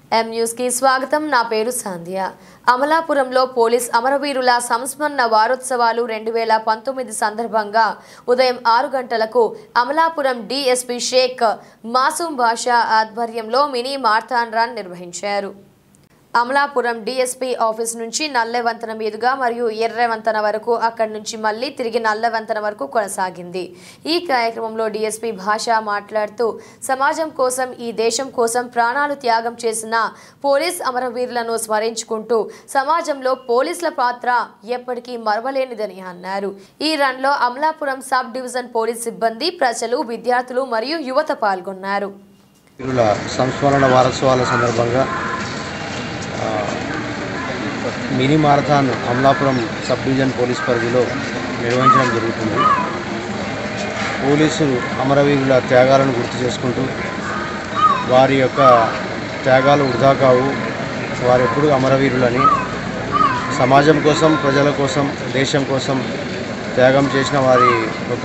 M news కి స్వాగతం. నా పేరు సంధ్య. అమలాపురంలో పోలీస్ అమరవీరుల సంస్మరణ వారోత్సవాలు 2019 సందర్భంగా ఉదయం 6 గంటలకు అమలాపురం డీఎస్పీ షేక్ మాసూమ్ బాషా ఆధ్వర్యంలో మినీ మారథాన్ రన్ నిర్వహించారు. అమలాపురం డీఎస్పీ ఆఫీస్ నుంచి నల్లవంతన మీదుగా మరియు ఎర్రవంతన వరకు, అక్కడి నుంచి మళ్ళీ తిరిగి నల్లవంతన వరకు కొనసాగింది. ఈ కార్యక్రమంలో డీఎస్పీ భాష మాట్లాడుతూ సమాజం కోసం, ఈ దేశం కోసం ప్రాణాలు త్యాగం చేసిన పోలీస్ అమరవీరులను స్మరించుకుంటూ సమాజంలో పోలీసుల పాత్ర ఎప్పటికీ మరవలేనిదని అన్నారు. ఈ రన్లో అమలాపురం సబ్ డివిజన్ పోలీస్ సిబ్బంది, ప్రజలు, విద్యార్థులు మరియు యువత పాల్గొన్నారు. సంస్మరణ వారోత్సవాల సందర్భంగా mini marathon Amalapuram sub division police పరిధిలో నిర్వహించడం జరుగుతుంది. పోలీసులు అమరవీరుల త్యాగాలను గుర్తు చేసుకుంటూ వారి యొక్క త్యాగాలు వృధా కావు, వారెప్పుడు అమరవీరులని, సమాజం కోసం, ప్రజల కోసం, దేశం కోసం త్యాగం చేసిన వారి ఒక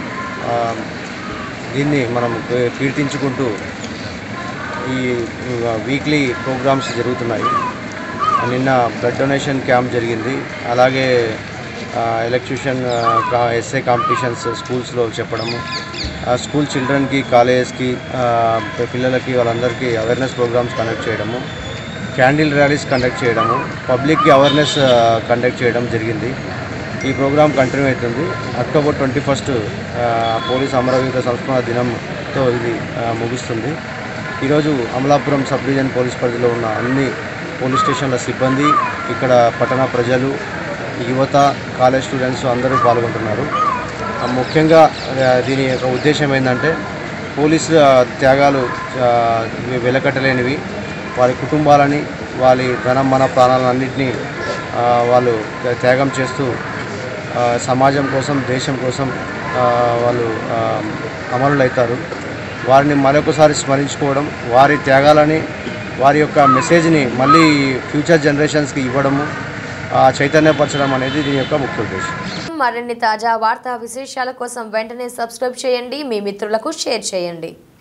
దీన్ని మనం కీర్తించుకుంటూ ఈ వీక్లీ ప్రోగ్రామ్స్ జరుగుతున్నాయి. నిన్న బ్లడ్ డొనేషన్ క్యాంప్ జరిగింది. అలాగే ఎలక్ట్యూషన్ ఎస్ఏ కాంపిటీషన్స్ స్కూల్స్లో చెప్పడము, స్కూల్ చిల్డ్రన్కి, కాలేజెస్కి, పిల్లలకి, వాళ్ళందరికీ అవేర్నెస్ ప్రోగ్రామ్స్ కండక్ట్ చేయడము, క్యాండిల్ ర్యాలీస్ కండక్ట్ చేయడము, పబ్లిక్కి అవేర్నెస్ కండక్ట్ చేయడం జరిగింది. ఈ ప్రోగ్రాం కంటిన్యూ అవుతుంది. అక్టోబర్ 21 పోలీస్ అమరవీరుల సంస్మరణ దినంతో ఇది ముగుస్తుంది. ఈరోజు అమలాపురం సబ్ డివిజన్ పోలీస్ పరిధిలో ఉన్న అన్ని పోలీస్ స్టేషన్ల సిబ్బంది, ఇక్కడ పట్టణ ప్రజలు, యువత, కాలేజ్ స్టూడెంట్స్ అందరూ పాల్గొంటున్నారు. ముఖ్యంగా దీని యొక్క ఉద్దేశం ఏంటంటే పోలీసుల త్యాగాలు వెలకట్టలేనివి. వారి కుటుంబాలని, వారి ధనం, మన ప్రాణాలన్నింటినీ వాళ్ళు త్యాగం చేస్తూ సమాజం కోసం, దేశం కోసం వాళ్ళు అమరులవుతారు. వారిని మరొకసారి స్మరించుకోవడం, వారి త్యాగాలని, వారి యొక్క మెసేజ్ని మళ్ళీ ఫ్యూచర్ జనరేషన్స్కి ఇవ్వడము, చైతన్యపరచడం అనేది దీని యొక్క ముఖ్య ఉద్దేశం. మరిన్ని తాజా వార్తా విశేషాల కోసం వెంటనే సబ్స్క్రైబ్ చేయండి, మీ మిత్రులకు షేర్ చేయండి.